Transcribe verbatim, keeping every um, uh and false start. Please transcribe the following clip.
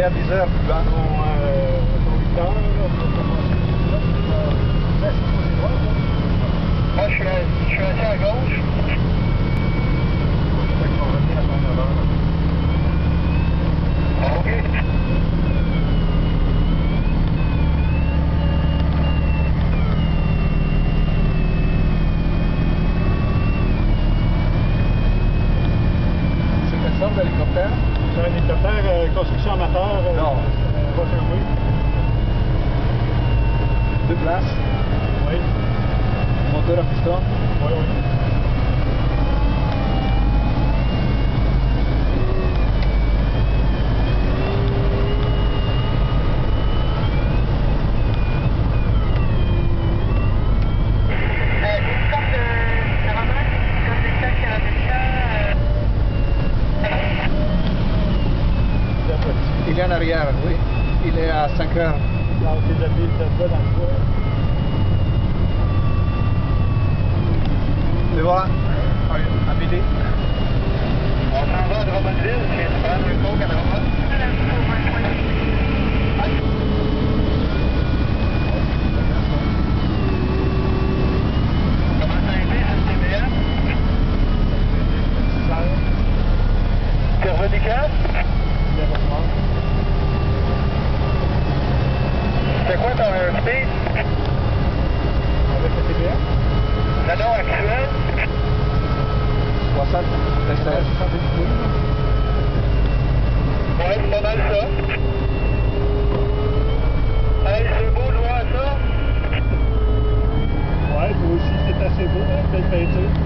à dix heures plus bas. Bon, euh, huit heures, là, on va commencer. Là, c'est supposé droit, là. Moi, je suis, je suis assis à gauche. Fait qu'on va venir à ton neuf heures. OK. C'est quelle sorte d'hélicoptère? C'est un hélicoptère euh, construction amateur. Euh, Non. Euh, Waterway. Deux places, Oui. moteur à piston. Oui, oui. Il est en arrière, oui. Il est à cinq heures. Donc, c'est de la ville de bas dans le bois. Le voilà. À midi. On s'en va à Drummondville, c'est tu prends le coke à Drummond. Comment ça a été, cette T V M? T'es revenu quand? C'est quoi ton airspeed? Avec le T V M? Le nom actuel? soixante Ouais, seize. soixante-dix mille. Ouais, c'est pas mal ça. Hey, c'est beau de voir ça. Ouais, toi aussi, c'est assez beau, hein, belle peinture.